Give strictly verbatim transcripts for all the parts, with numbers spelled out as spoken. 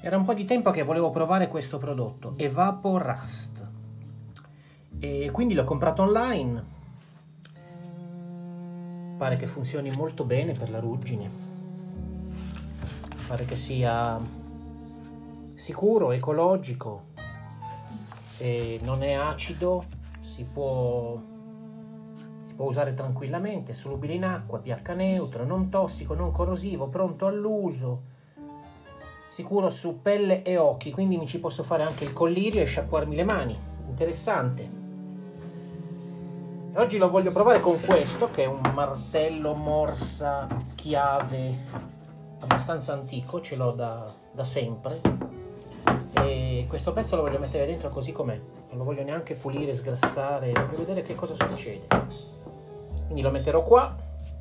Era un po' di tempo che volevo provare questo prodotto, Evapo-Rust, e quindi l'ho comprato online. Pare che funzioni molto bene per la ruggine, pare che sia sicuro, ecologico, e non è acido, si può, si può usare tranquillamente, solubile in acqua, pH neutro, non tossico, non corrosivo, pronto all'uso, sicuro su pelle e occhi, quindi mi ci posso fare anche il collirio e sciacquarmi le mani. Interessante. E oggi lo voglio provare con questo, che è un martello morsa chiave abbastanza antico, ce l'ho da, da sempre, e questo pezzo lo voglio mettere dentro così com'è, non lo voglio neanche pulire, sgrassare, voglio vedere che cosa succede. Quindi lo metterò qua,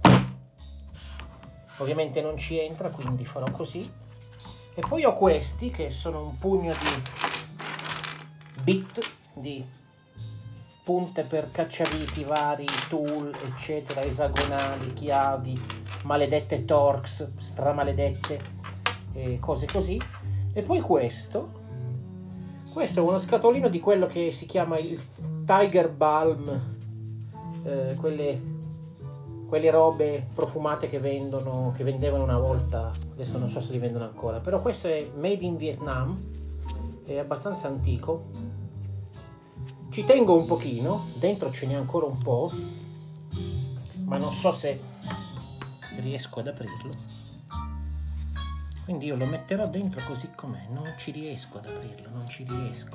ovviamente non ci entra, quindi farò così. E poi ho questi che sono un pugno di bit, di punte per cacciaviti vari, tool, eccetera, esagonali, chiavi, maledette Torx, stramaledette, e cose così. E poi questo, questo è uno scatolino di quello che si chiama il Tiger Balm, eh, quelle, quelle robe profumate che vendono, che vendevano una volta, adesso non so se li vendono ancora, però questo è made in Vietnam, è abbastanza antico. Ci tengo un pochino, dentro ce n'è ancora un po', ma non so se riesco ad aprirlo, quindi io lo metterò dentro così com'è. Non ci riesco ad aprirlo, non ci riesco,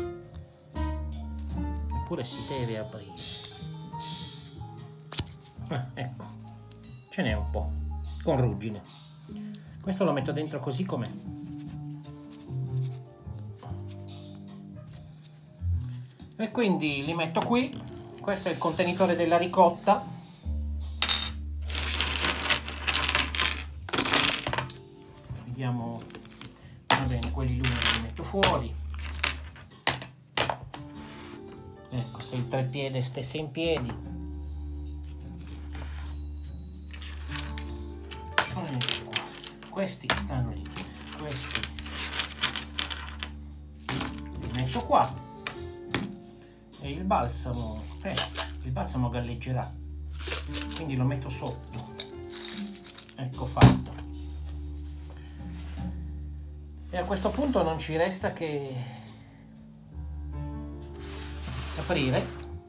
eppure si deve aprire. Ah, ecco, ce n'è un po', con ruggine. Questo lo metto dentro così com'è. E quindi li metto qui. Questo è il contenitore della ricotta. Vediamo, va bene, quelli lunghi li metto fuori. Ecco, se il treppiede stesse in piedi. Ecco qua. Questi stanno lì, questi li metto qua. E il balsamo, eh, il balsamo galleggerà, quindi lo metto sotto. Ecco fatto. E a questo punto non ci resta che aprire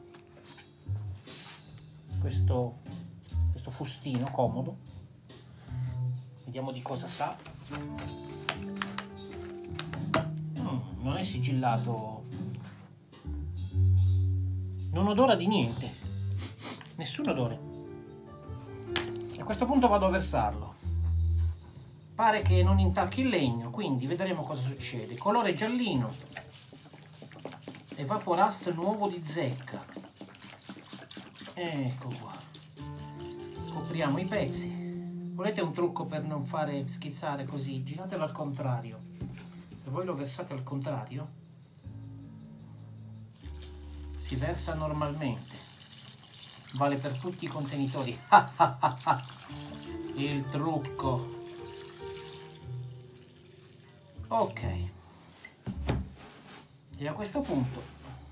questo, questo fustino comodo. Vediamo di cosa sa. Mm, non è sigillato. Non odora di niente, nessun odore. A questo punto vado a versarlo. Pare che non intacchi il legno, quindi vedremo cosa succede. Colore giallino, Evapo-Rust nuovo di zecca. Ecco qua. Copriamo i pezzi. Volete un trucco per non fare schizzare così? Giratelo al contrario. Se voi lo versate al contrario, si versa normalmente. Vale per tutti i contenitori. Il trucco. Ok. E a questo punto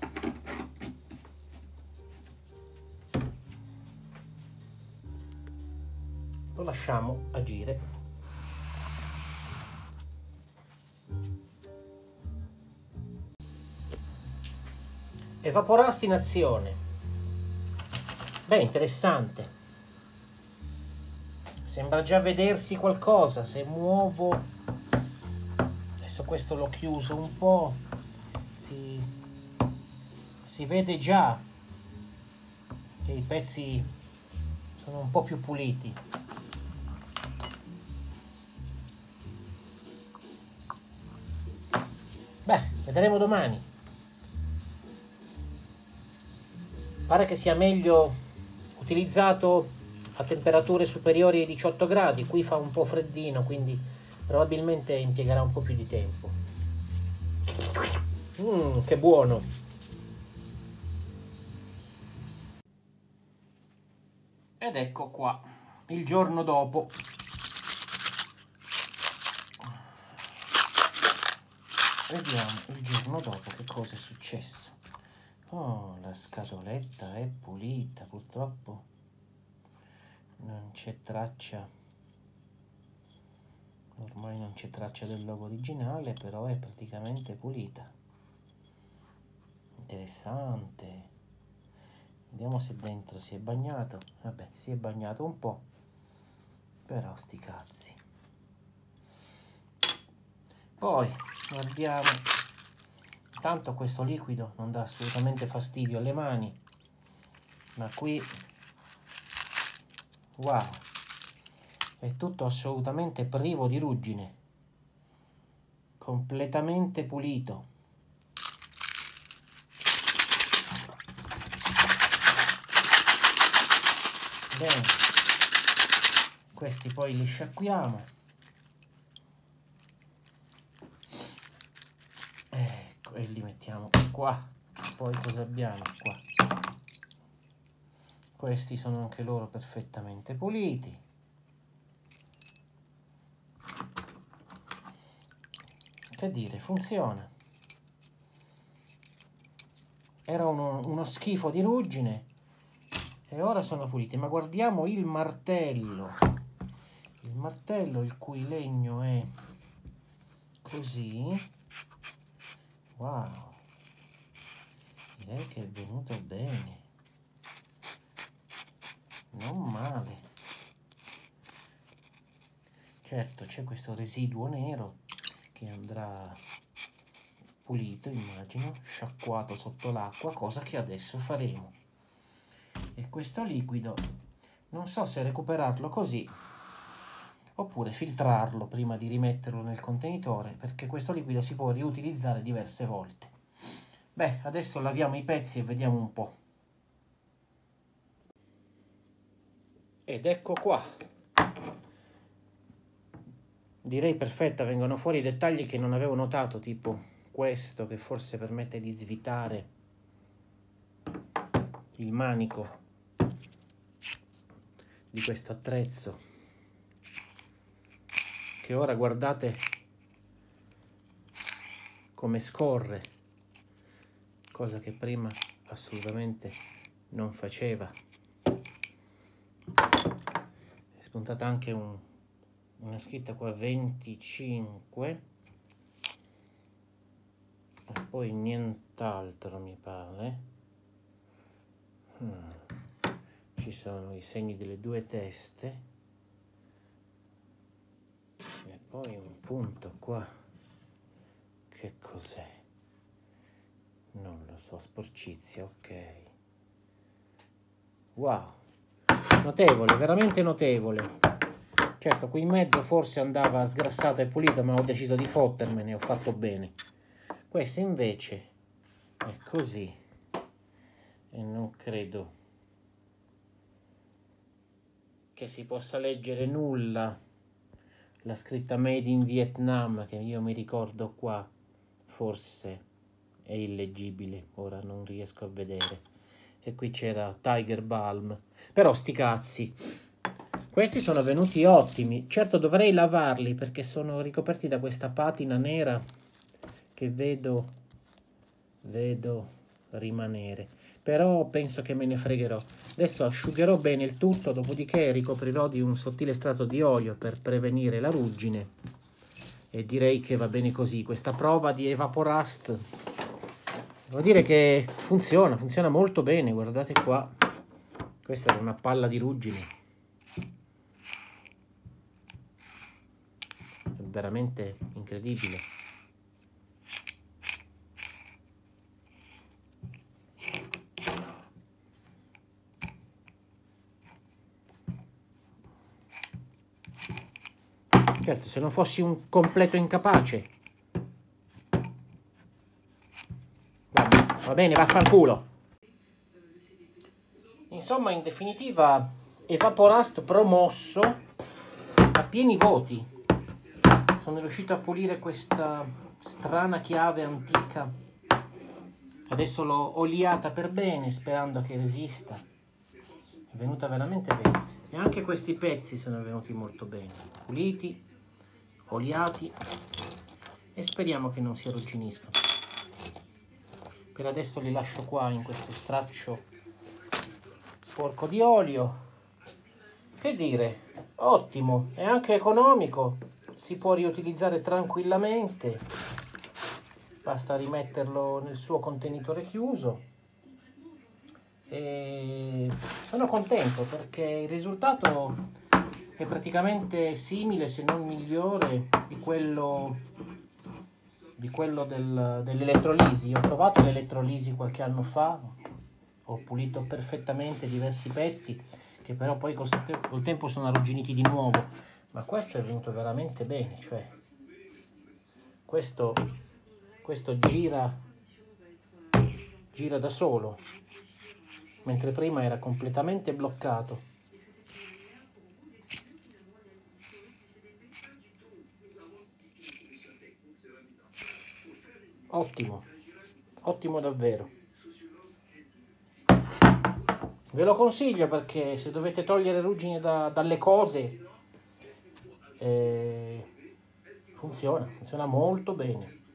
lo lasciamo agire. Evapo-Rust in azione. Beh, interessante. Sembra già vedersi qualcosa. Se muovo, adesso questo l'ho chiuso un po', si, si vede già che i pezzi sono un po' più puliti. Beh, vedremo domani. Pare che sia meglio utilizzato a temperature superiori ai diciotto gradi. Qui fa un po' freddino, quindi probabilmente impiegherà un po' più di tempo. Mmm, che buono! Ed ecco qua, il giorno dopo. vediamo il giorno dopo che cosa è successo. Oh, la scatoletta è pulita, purtroppo non c'è traccia, ormai non c'è traccia del logo originale, però è praticamente pulita. Interessante. Vediamo se dentro si è bagnato. Vabbè, si è bagnato un po', però sti cazzi. Poi guardiamo, tanto questo liquido non dà assolutamente fastidio alle mani, ma qui, wow, è tutto assolutamente privo di ruggine, completamente pulito. Bene, questi poi li sciacquiamo. Ecco, e li mettiamo qua. Poi cosa abbiamo qua? Questi sono anche loro perfettamente puliti. Che dire, funziona. Era uno, uno schifo di ruggine e ora sono puliti. Ma guardiamo il martello. Il martello il cui legno è così. Wow. Direi che è venuto bene. Non male. Certo, c'è questo residuo nero che andrà pulito, immagino, sciacquato sotto l'acqua, cosa che adesso faremo. E questo liquido non so se recuperarlo così oppure filtrarlo prima di rimetterlo nel contenitore, perché questo liquido si può riutilizzare diverse volte. Beh, adesso laviamo i pezzi e vediamo un po'. Ed ecco qua. Direi perfetta, vengono fuori i dettagli che non avevo notato, tipo questo che forse permette di svitare il manico di questo attrezzo, che ora guardate come scorre, cosa che prima assolutamente non faceva. È spuntata anche un, una scritta qua venticinque e poi nient'altro mi pare. hmm. Ci sono i segni delle due teste e poi un punto qua. Che cos'è? Non lo so, sporcizia, ok. Wow, notevole, veramente notevole. Certo, qui in mezzo forse andava sgrassato e pulito, ma ho deciso di fottermene, ho fatto bene. Questo invece è così e non credo che si possa leggere nulla. La scritta Made in Vietnam, che io mi ricordo qua, forse è illeggibile, ora non riesco a vedere. E qui c'era Tiger Balm, però sti cazzi, questi sono venuti ottimi. Certo dovrei lavarli perché sono ricoperti da questa patina nera che vedo vedo rimanere, però penso che me ne fregherò. Adesso asciugherò bene il tutto, dopodiché ricoprirò di un sottile strato di olio per prevenire la ruggine e direi che va bene così. Questa prova di Evaporust devo dire che funziona, funziona molto bene. Guardate qua, questa era una palla di ruggine, è veramente incredibile. Certo, se non fossi un completo incapace. Vabbè, va bene, vaffanculo. Insomma, in definitiva, Evaporust promosso a pieni voti. Sono riuscito a pulire questa strana chiave antica. Adesso l'ho oliata per bene, sperando che resista. È venuta veramente bene. E anche questi pezzi sono venuti molto bene. Puliti, oliati e speriamo che non si arrugginiscano. Per adesso li lascio qua in questo straccio sporco di olio. Che dire, ottimo, è anche economico, si può riutilizzare tranquillamente, basta rimetterlo nel suo contenitore chiuso. E sono contento perché il risultato è praticamente simile, se non migliore, di quello, di quello del, dell'elettrolisi. Ho provato l'elettrolisi qualche anno fa, ho pulito perfettamente diversi pezzi che però poi col, col tempo sono arrugginiti di nuovo, ma questo è venuto veramente bene, cioè questo, questo gira, gira da solo, mentre prima era completamente bloccato. Ottimo, ottimo davvero. Ve lo consiglio perché se dovete togliere ruggine da, dalle cose, eh, funziona, funziona molto bene.